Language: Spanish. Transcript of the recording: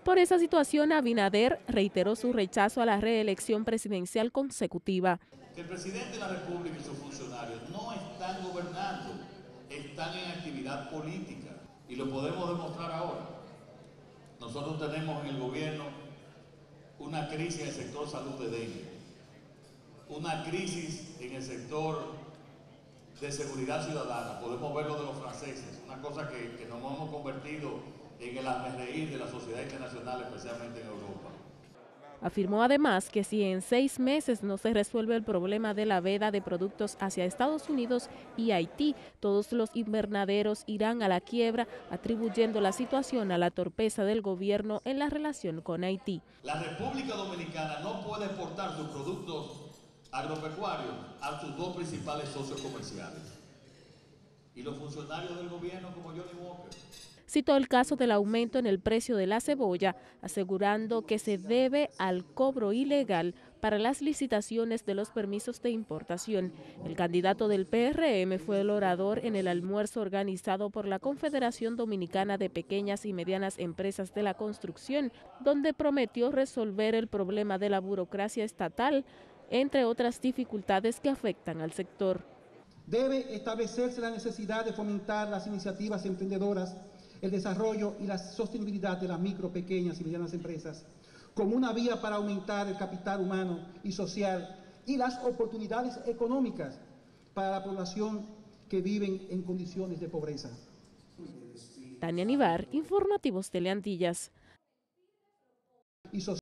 Por esa situación, Abinader reiteró su rechazo a la reelección presidencial consecutiva. Que el presidente de la República y sus funcionarios no están gobernando, están en actividad política y lo podemos demostrar ahora. Nosotros tenemos en el gobierno una crisis en el sector salud de dengue, una crisis en el sector de seguridad ciudadana. Podemos ver lo de los franceses, una cosa que nos hemos convertido en el hazmerreír de la sociedad internacional, especialmente en Europa. Afirmó además que si en 6 meses no se resuelve el problema de la veda de productos hacia Estados Unidos y Haití, todos los invernaderos irán a la quiebra, atribuyendo la situación a la torpeza del gobierno en la relación con Haití. La República Dominicana no puede exportar sus productos agropecuarios a sus dos principales socios comerciales. Y los funcionarios del gobierno como Johnny Walker. Citó el caso del aumento en el precio de la cebolla, asegurando que se debe al cobro ilegal para las licitaciones de los permisos de importación. El candidato del PRM fue el orador en el almuerzo organizado por la Confederación Dominicana de Pequeñas y Medianas Empresas de la Construcción, donde prometió resolver el problema de la burocracia estatal, entre otras dificultades que afectan al sector. Debe establecerse la necesidad de fomentar las iniciativas emprendedoras, el desarrollo y la sostenibilidad de las micro, pequeñas y medianas empresas, como una vía para aumentar el capital humano y social y las oportunidades económicas para la población que vive en condiciones de pobreza. Tania Nivar, Informativos Teleantillas.